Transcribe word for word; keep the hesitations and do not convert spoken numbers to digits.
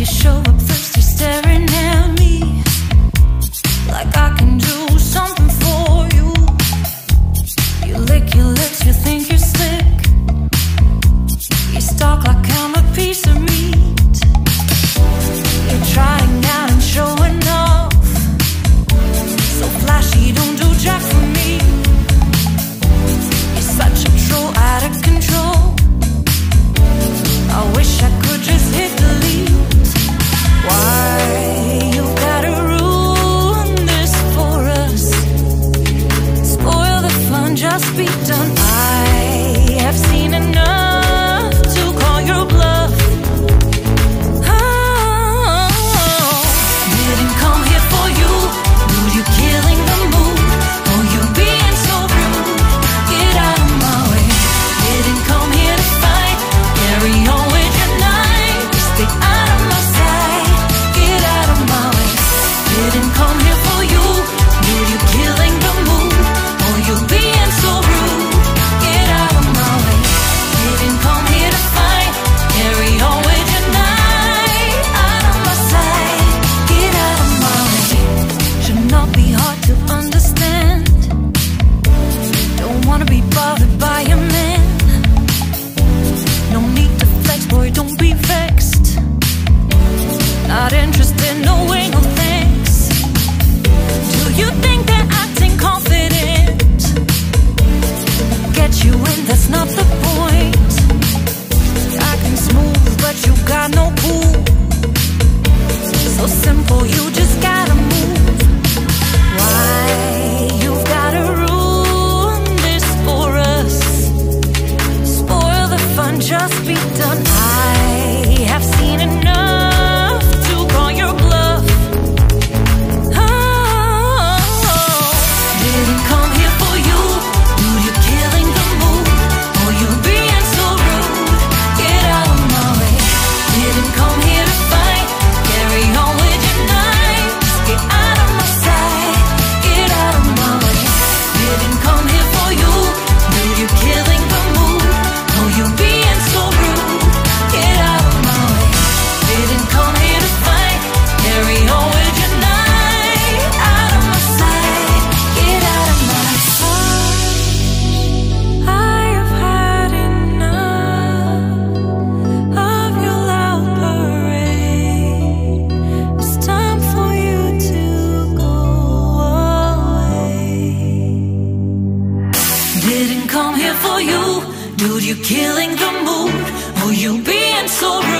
show up thirsty, staring at me like I can do something for you. You lick your lips, you think you're slick. You stalk like I'm a piece of meat. You're trying out and showing off, so flashy, don't do jack for me. You're such a troll, out of control. I wish I could just hit delete. Why you gotta ruin this for us? Spoil the fun, just be done. I have seen enough to call your bluff. Oh, didn't come here for you. Dude, you're killing the mood. Oh, you being so rude. Get out of my way. Didn't come here to fight. Carry on with your night. Stay out of my sight. Get out of my way. Didn't come here for you. Dude, you're killing the mood. Oh, you being so rude. Get out of my way. Didn't come here to fight. Carry on with your night. Out of my sight. Get out of my way. Should not be hard to understand. Don't wanna be bothered by a man. No need to flex, boy, don't be vexed. Not interested, no way, no thanks. Do you think that acting confident get you in? That's not the point. Acting smooth, but you got no cool. So simple, you just gotta move. Why you gotta ruin this for us? Spoil the fun, just be done. I have seen enough to call your bluff. Oh, didn't come here for you. Dude, you're killing the mood. Oh, you being so rude. Get out of my way. Didn't come here to fight. Carry on with your night. Just get out of my sight. Get out of my way. Didn't come here for you. Dude, you're killing the mood. Oh, you being so rude. Get out of my way. Didn't come here to fight. Carry on with your night. Out of my sight. Get out of my sight. I have had enough of your loud parade. It's time for you to go away. Didn't come here for you. Dude, you're killing the mood. Oh, you being so rude.